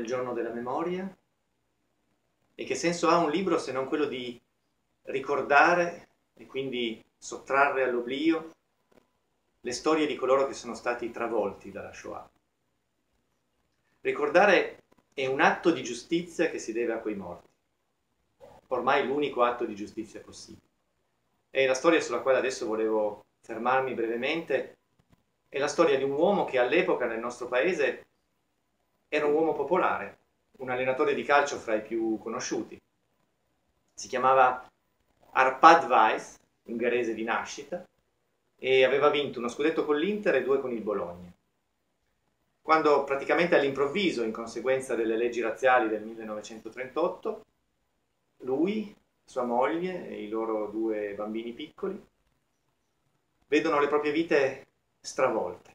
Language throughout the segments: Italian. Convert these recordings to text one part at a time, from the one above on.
giorno della memoria? E che senso ha un libro se non quello di ricordare e quindi sottrarre all'oblio le storie di coloro che sono stati travolti dalla Shoah? Ricordare è un atto di giustizia che si deve a quei morti, ormai l'unico atto di giustizia possibile. E la storia sulla quale adesso volevo fermarmi brevemente è la storia di un uomo che all'epoca nel nostro paese era un uomo popolare, un allenatore di calcio fra i più conosciuti. Si chiamava Arpad Weiss, ungherese di nascita, e aveva vinto uno scudetto con l'Inter e 2 con il Bologna. Quando praticamente all'improvviso, in conseguenza delle leggi razziali del 1938, lui, sua moglie e i loro 2 bambini piccoli vedono le proprie vite stravolte.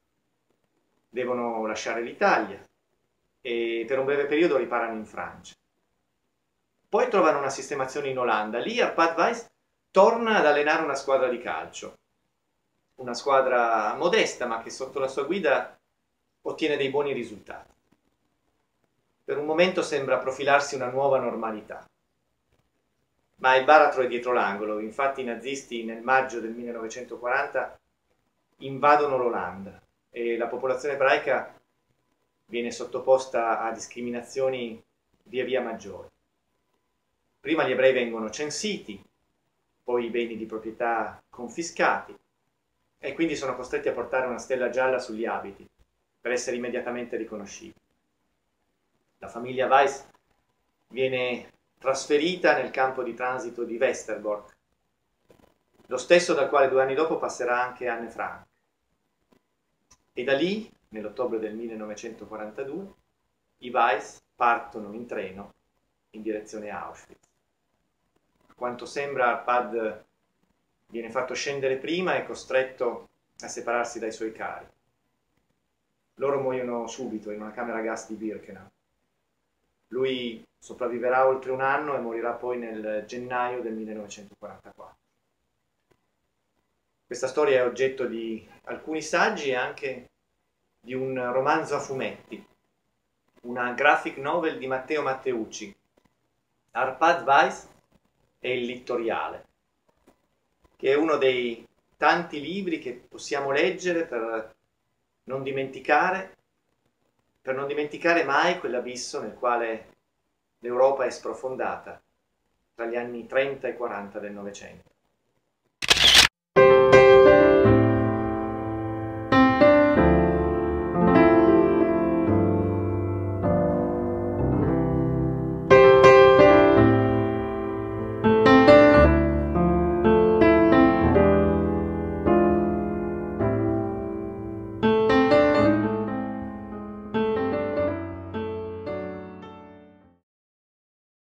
Devono lasciare l'Italia e per un breve periodo riparano in Francia. Poi trovano una sistemazione in Olanda. Lì Arpad Weiss torna ad allenare una squadra di calcio, una squadra modesta ma che sotto la sua guida ottiene dei buoni risultati. Per un momento sembra profilarsi una nuova normalità. Ma il baratro è dietro l'angolo, infatti i nazisti nel maggio del 1940 invadono l'Olanda e la popolazione ebraica viene sottoposta a discriminazioni via via maggiori. Prima gli ebrei vengono censiti, poi i beni di proprietà confiscati e quindi sono costretti a portare una stella gialla sugli abiti per essere immediatamente riconoscibili. La famiglia Weiss viene trasferita nel campo di transito di Westerbork, lo stesso dal quale 2 anni dopo passerà anche Anne Frank. E da lì, nell'ottobre del 1942, i Weiss partono in treno in direzione Auschwitz. A quanto sembra Arpad viene fatto scendere prima e costretto a separarsi dai suoi cari. Loro muoiono subito in una camera gas di Birkenau. Lui sopravviverà oltre 1 anno e morirà poi nel gennaio del 1944. Questa storia è oggetto di alcuni saggi e anche di un romanzo a fumetti, una graphic novel di Matteo Matteucci, Arpad Weiss e il Littoriale, che è uno dei tanti libri che possiamo leggere per non dimenticare mai quell'abisso nel quale l'Europa è sprofondata tra gli anni 30 e 40 del Novecento.